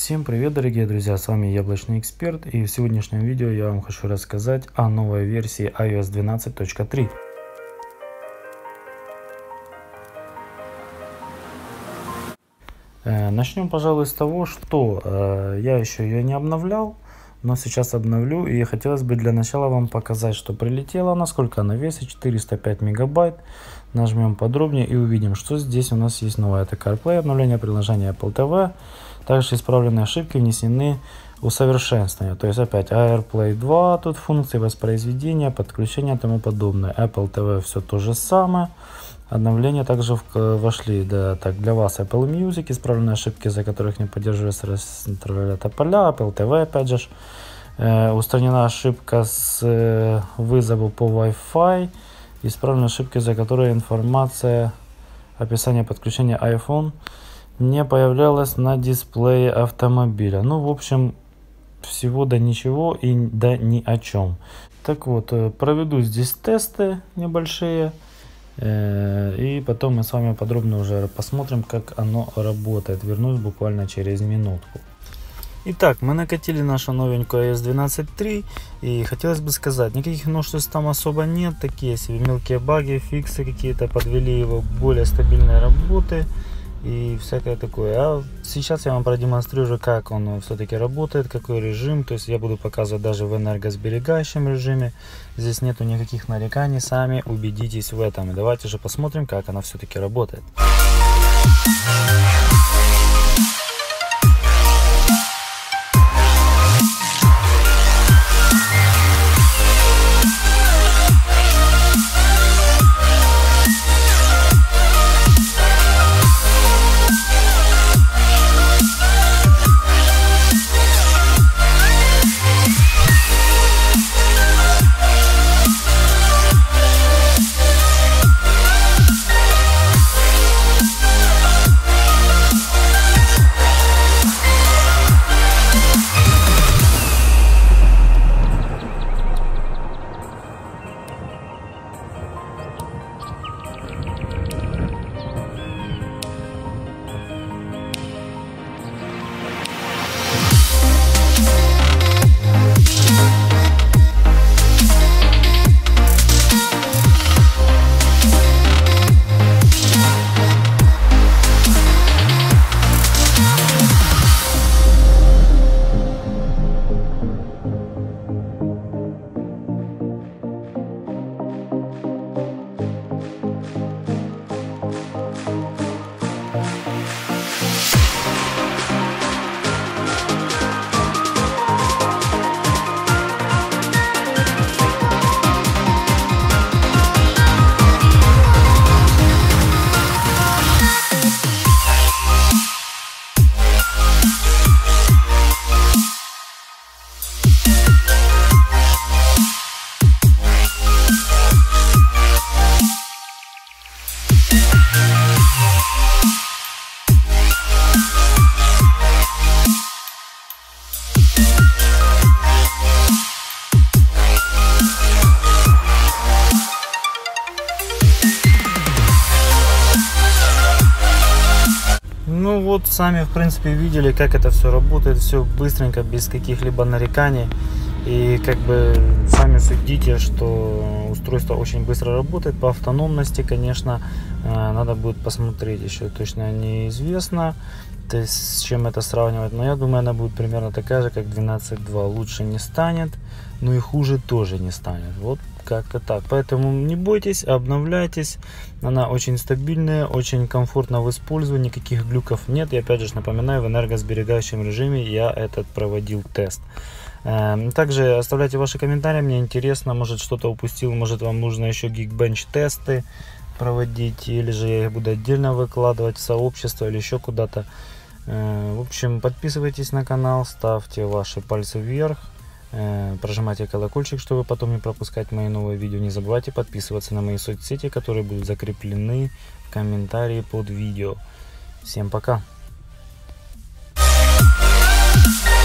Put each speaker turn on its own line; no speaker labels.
Всем привет, дорогие друзья, с вами Яблочный Эксперт, и в сегодняшнем видео я вам хочу рассказать о новой версии iOS 12.3. Начнем, пожалуй, с того, что я еще ее не обновлял, но сейчас обновлю, и хотелось бы для начала вам показать, что прилетела она, сколько она весит, 405 мегабайт. Нажмем подробнее и увидим, что здесь у нас есть новое. Это CarPlay, обновление приложения Apple TV. Также исправлены ошибки, внесены усовершенствования. То есть опять AirPlay 2, тут функции воспроизведения, подключения и тому подобное. Apple TV все то же самое. Обновления также вошли. Да, так, для вас Apple Music, исправлены ошибки, за которых не поддерживаются поля. Apple TV опять же. Устранена ошибка с вызова по Wi-Fi. Исправлены ошибки, за которые информация описания подключения iPhone не появлялась на дисплее автомобиля. Ну, в общем, всего да ничего и да ни о чем. Так вот, проведу здесь тесты небольшие. И потом мы с вами подробно уже посмотрим, как оно работает. Вернусь буквально через минутку. Итак, мы накатили нашу новенькую iOS 12.3, и хотелось бы сказать, никаких новшеств там особо нет, такие себе мелкие баги, фиксы какие-то подвели его к более стабильной работе и всякое такое. А сейчас я вам продемонстрирую, как он все-таки работает, какой режим, то есть я буду показывать даже в энергосберегающем режиме, здесь нету никаких нареканий, сами убедитесь в этом. И давайте же посмотрим, как она все-таки работает. Ну вот, сами в принципе видели, как это все работает, все быстренько, без каких-либо нареканий. И как бы сами судите, что устройство очень быстро работает. По автономности, конечно, надо будет посмотреть, еще точно неизвестно, то есть с чем это сравнивать. Но я думаю, она будет примерно такая же, как 12.2. Лучше не станет, но и хуже тоже не станет. Вот как-то так. Поэтому не бойтесь, обновляйтесь. Она очень стабильная, очень комфортно в использовании, никаких глюков нет. И опять же напоминаю, в энергосберегающем режиме я этот проводил тест. Также оставляйте ваши комментарии, мне интересно, может что-то упустил, может вам нужно еще Geekbench тесты проводить, или же я их буду отдельно выкладывать в сообщество или еще куда-то. В общем, подписывайтесь на канал, ставьте ваши пальцы вверх, прожимайте колокольчик, чтобы потом не пропускать мои новые видео. Не забывайте подписываться на мои соцсети, которые будут закреплены в комментарии под видео. Всем пока!